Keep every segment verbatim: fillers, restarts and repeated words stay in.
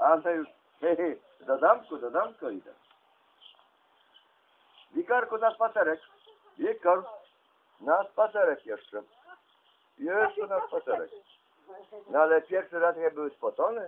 Ale już, hej, do domku, do domku idę. Wikarku, na spacerek. Wikor, na spacerek jeszcze. Jeszcze na spacerek. No ale pierwszy raz nie były spocone.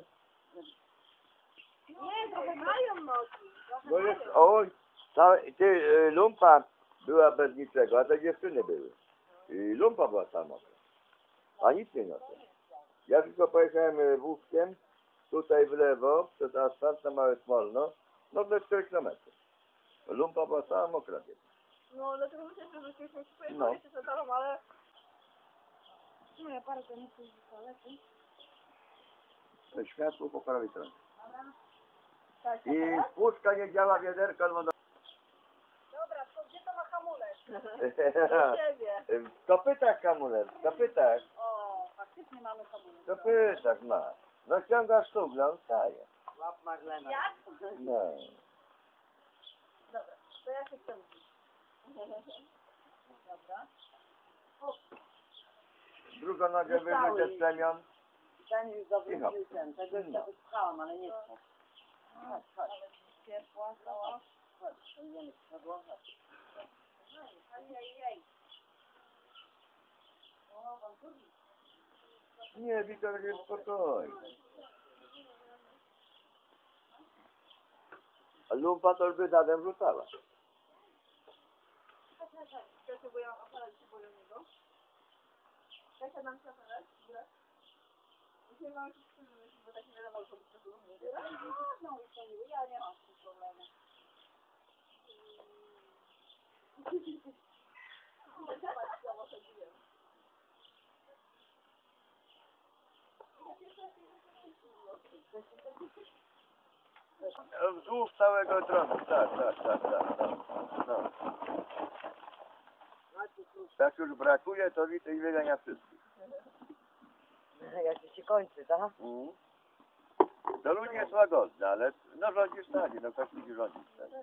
Nie, trochę mają nogi. No jest, oj, ta, ty, y, lumpa była bez niczego, a te dziewczyny były. I lumpa była sama. A nic nie niosła. Ja tylko pojechałem y, wózkiem, tutaj w lewo, przez asfalt na Małe Smolno, no do cztery kilometry. Lumpa była cała mokra. No, dlatego myślę, że wróciliśmy się No. pojechali się zatarą, ale... No, ja parę to nie chcę z toalety. To światło po prawej stronie. Tak, I puszka nie działa, wiaderko albo do... Dobra, to gdzie to ma hamulec? Do W ciebie. kopytach hamulec, w kopytach. O, faktycznie mamy hamulec. W kopytach ma. No ściągasz sztugla, on staje. Łap Marlena. Jak? No. Dobra, to ja się chcę mówić. Dobra. Drugą nogę wyjdzie z przemian. Ten już zawrócił ten, tego już No. no. Słuchałam, ale nie chcę. Chodź, chodź. Ciepła, cała. Chodź, idziemy z podłogą. Ajajaj. Nie, Wiktor jest spokojny. A lumpa to już by dadem rzucała. Ja się boję aparat się boję niego. Ja się dam się aparat, dobra? Dzisiaj mam się przyjemność, bo tak nie wiadomo, co by to było. No, ja nie mam z tym problemu. Wzdłuż całego tronu, tak, tak, tak, tak, tak. No. Jak już brakuje, to widzę i wygania wszystkich. Jak to się kończy, tak? Mm. To ludzie jest łagodne, ale no rządzisz stanie, no ktoś musi rządzić stanie.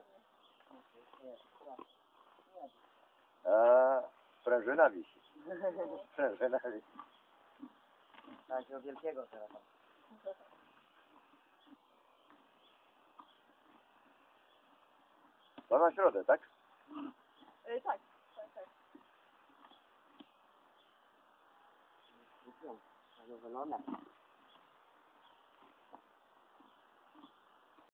A sprężyna wisi. Sprężyna wisi. Takiego wielkiego teraz. To na środę, tak? Yy, tak, tak, tak. Zadowolona.